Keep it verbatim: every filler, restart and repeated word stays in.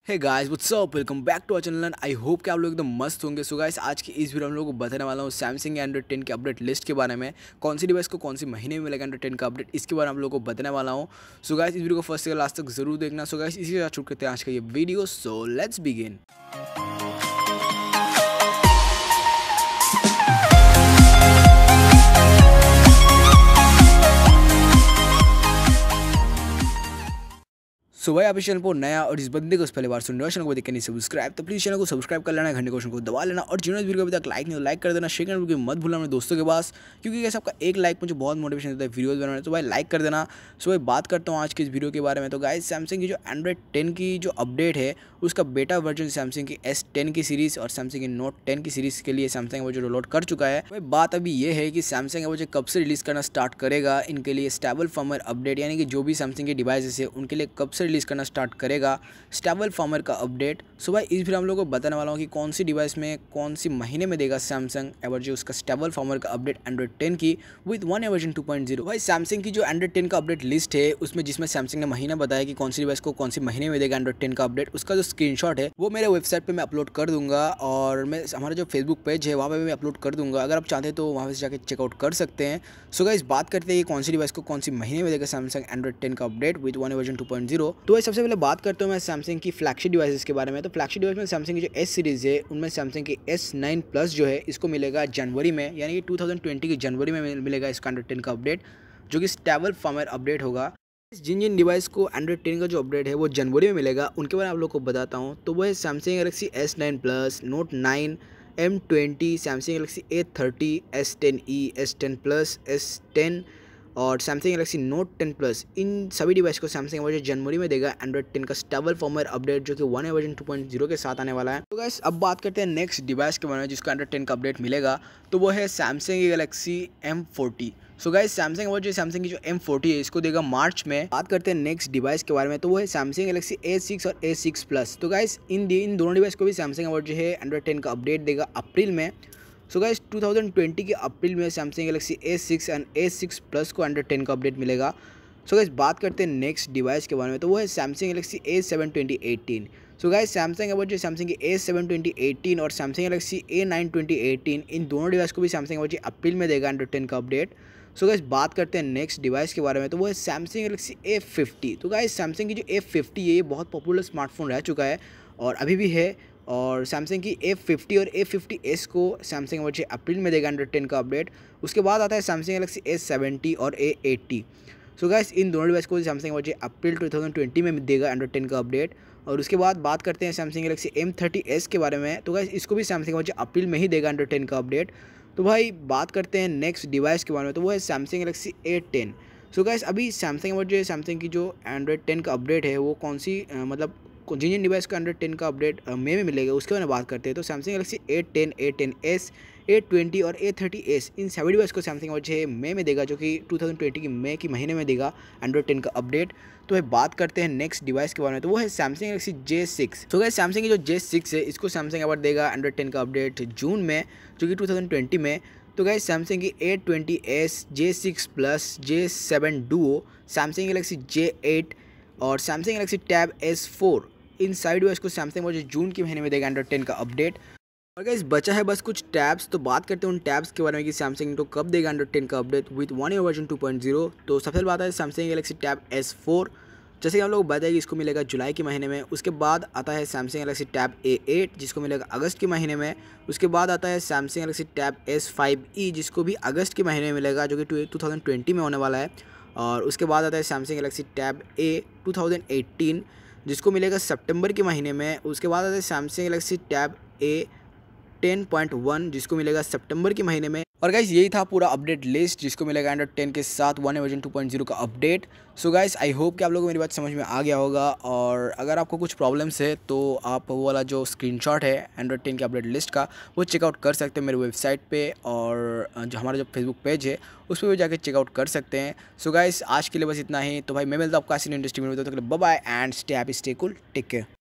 Hey guys what's up, welcome back to our channel. I hope कि आप लोग एकदम मस्त होंगे। सो गाइस, आज की इस वीडियो में हम लोगों को बताने वाला हूँ सैमसंग एंड्रॉइड टेन के अपडेट लिस्ट के बारे में। कौन सी डिवाइस को कौन सी महीने में मिलेगा एंड्रॉइड टेन का अपडेट, इसके बारे में आप लोगों को बताने वाला हूँ। सो गाइस, इस वीडियो को फर्स्ट से लास्ट तक जरूर देखना। सो गाइस, इसी के साथ शुरू करते हैं आज का ये video. So let's begin. So भाई, आप इस चैनल पर नया और इस बंदे को उस पहली बार सुन रहे हो, चैनल को देखने से सब्सक्राइब, तो प्लीज चैनल को सब्सक्राइब कर लेना, घंटे क्वेश्चन को दबा लेना, और जिन्होंने इस वीडियो को अभी तक लाइक नहीं लाइक कर देना, शेयर करना मत भूलना अपने दोस्तों के पास, क्योंकि कैसे आपका एक लाइक मुझे बहुत मोटिवेशन देता है वीडियोस बनाने। तो भाई लाइक कर देना। सो भाई बात करता हूँ आज की इस वीडियो के बारे में। तो गाइस, सैमसंग की जो एंड्रॉइड टेन की जो अपडेट है, उसका बेटा वर्जन सैमसंग की एस टेन की सीरीज़ और सैमसंग की नोट टेन की सीरीज़ के लिए सैमसंग वो जो लोड कर चुका है। भाई बात अभी ये है कि सैमसंग वो जो कब से रिलीज़ करना स्टार्ट करेगा इनके लिए स्टेबल फर्मवेयर अपडेट, यानी कि जो भी सैमसंग के डिवाइसेस है उनके लिए कब से रिलीज़ करना स्टार्ट करेगा स्टेबल फर्मवेयर का अपडेट। सो भाई इस वीडियो हम लोग को बताने वाला हूँ कि कौन सी डिवाइस में कौन सी महीने में देगा सैमसंग एवर जो उसका स्टेबल फर्मवेयर का अपडेट एंड्रॉइड टेन की with One A version two point zero. भाई सैमसंग की जो एंड्रॉइड टेन का अपडेट लिस्ट है उसमें जिसमें सैमसंग ने महीना बताया कि कौन सी डिवाइस को कौन सी महीने में देगा एंड्रॉइड टेन का अपडेट, उसका जो स्क्रीनशॉट है वो मेरे वेबसाइट पे मैं अपलोड कर दूंगा, और मैं हमारा जो फेसबुक पेज है वहाँ पे मैं अपलोड कर दूंगा। अगर आप चाहते हैं तो वहाँ से जाकर चेकआउट कर सकते हैं। सो गाइस, बात करते हैं कि कौन सी डिवाइस को कौन सी महीने में देगा सैमसंग एंड्रॉइड टेन का update with One A version two point zero. तो भाई सबसे पहले बात करता हूँ मैं सैमसंग की फ्लैगशिप डिवाइसेस के बारे में। तो फ्लैगशिप डिवाइस में सैमसंग की जो एस सीरीज़ है उनमें सैमसंग की एस नाइन प्लस जो है इसको मिलेगा जनवरी में, यानी कि टू थाउजेंड ट्वेंटी की जनवरी में मिलेगा इसका एंड्रॉइड टेन का अपडेट, जो कि स्टेबल फर्मवेयर अपडेट होगा। जिन जिन डिवाइस को एंड्रॉइड टेन का जो अपडेट है वो जनवरी में मिलेगा उनके बारे में आप लोग को बताता हूँ। तो वो है Samsung Galaxy S nine plus, Note nine, M twenty, Samsung Galaxy A thirty, S ten E, S ten plus, S ten और Samsung Galaxy Note ten plus. इन सभी डिवाइस को सैमसंग वर्जन जनवरी में देगा एंड्रॉइड टेन का stable firmware update, जो कि वन ए वर्जन टू पॉइंट जीरो के साथ आने वाला है। तो गाइस, अब बात करते हैं नेक्स्ट डिवाइस के बारे में जिसको एंड्रॉइड टेन का अपडेट मिलेगा। तो वो है Samsung Galaxy M forty. So guys, Samsung वो जो सैमसंग की जो एम फोर्टी है इसको देगा मार्च में। बात करते हैं नेक्स्ट डिवाइस के बारे में। तो वो है सैमसंग गैलेक्सी ए सिक्स और ए सिक्स प्लस। तो गाइस, इन इन दोनों डिवाइस को भी सैमसंग वो जो है एंड्रॉइड टेन का अपडेट देगा अप्रैल में। So guys, two thousand twenty के अप्रैल में Samsung Galaxy A six and A six plus को एंड्रॉइड टेन का अपडेट मिलेगा। सो गाइस, बात करते हैं नेक्स्ट डिवाइस के बारे में। तो वो है Samsung Galaxy A seven twenty eighteen. So guys, Samsung वो जो सैमसंग की ए सेवन ट्वेंटी एटीन और Samsung Galaxy A nine twenty eighteen, इन दोनों डिवाइस को भी सैमसंग वो जो अप्रैल में देगा एंड्रॉइड टेन का अपडेट। सो गाइस, बात करते हैं नेक्स्ट डिवाइस के बारे में। तो वो है सैमसंग गैलेक्सी ए फिफ्टी। तो गाइस, सैमसंग की जो ए फिफ्टी है ये बहुत पॉपुलर स्मार्टफोन रह चुका है और अभी भी है, और सैमसंग की ए फिफ्टी और ए फिफ्टी एस को सैमसंग वो अप्रैल में देगा एंड्रॉइड टेन का अपडेट। उसके बाद आता है सैमसंग गैलेक्सी ए सेवेंटी और ए एट्टी। सो गाइस, इन दोनों डिवाइस को सैमसंग वो अप्रैल टू थाउजेंड ट्वेंटी में देगा एंड्रॉइड टेन का अपडेट। और उसके बाद बात करते हैं Samsung Galaxy M thirty S के बारे में। तो गाइस, इसको भी सैमसंग वो अप्रैल में ही देगा एंड्रॉइड टेन का अपडेट। तो भाई बात करते हैं नेक्स्ट डिवाइस के बारे में। तो वो है Samsung Galaxy A ten. So guys, अभी सैमसंग वो जो सैमसंग की जो एंड्रॉइड टेन का अपडेट है वो कौन सी आ, मतलब जिन जिन डिवाइस का एंड्रॉइड टेन का अपडेट मे में मिलेगा उसके बारे में बात करते हैं। तो Samsung Galaxy A ten, A ten S, A twenty और ए थर्टी एस, इन सभी डिवाइस को सैमसंग वो जो मे में देगा, जो कि टू थाउजेंड ट्वेंटी की मई की महीने में देगा एंड्रॉइड टेन का अपडेट। तो है बात करते हैं नेक्स्ट डिवाइस के बारे में। तो वो है सैमसंग गैलेक्सी जे सिक्स। तो गाइस, सैमसंग की जो जे सिक्स है इसको सैमसंग अवार्ड देगा एंड्रॉइड टेन का अपडेट जून में, जो कि टू थाउजेंड ट्वेंटी में। तो गाइस, सैमसंग की A twenty S, J six plus, J seven duo, Samsung Galaxy J eight और Samsung Galaxy Tab S four, इन साइड डिवाइस को सैमसंग वो जो जून के महीने में देगा एंड्रॉइड टेन का अपडेट। और गाइस, बचा है बस कुछ टैब्स। तो बात करते हैं उन टैब्स के बारे में कि सैमसंग तो कब देगा एंड्रॉइड टेन का update with One A version two point zero. तो सबसे पहले बात है Samsung Galaxy Tab S four, जैसे कि हम लोग बताएंगे इसको मिलेगा जुलाई के महीने में। उसके बाद आता है Samsung Galaxy tab A eight जिसको मिलेगा अगस्त के महीने में। उसके बाद आता है Samsung Galaxy Tab S five E जिसको भी अगस्त के महीने में मिलेगा, जो कि टू थाउजेंड ट्वेंटी में होने वाला है। और उसके बाद आता है Samsung Galaxy tab A two thousand eighteen जिसको मिलेगा सितंबर के महीने में। उसके बाद आता है Samsung Galaxy tab A ten point one जिसको मिलेगा सितंबर के महीने में। और गाइस, यही था पूरा अपडेट लिस्ट जिसको मिलेगा एंड्रॉइड टेन के साथ वन ए वर्जन टू पॉइंट जीरो का update. So guys, I hope कि आप लोगों को मेरी बात समझ में आ गया होगा, और अगर आपको कुछ प्रॉब्लम्स है तो आप वो वाला जो स्क्रीनशॉट है एंड्रॉइड टेन के अपडेट लिस्ट का वो चेकआउट कर सकते हैं मेरे वेबसाइट पे, और जो हमारा जो फेसबुक पेज है उस पर भी जाकर चेकआउट कर सकते हैं। सो गाइस, आज के लिए बस इतना ही। तो भाई मैं मिलता हूँ आपको ऐसी इंडस्ट्री में, bye bye and stay happy, stay cool, take care.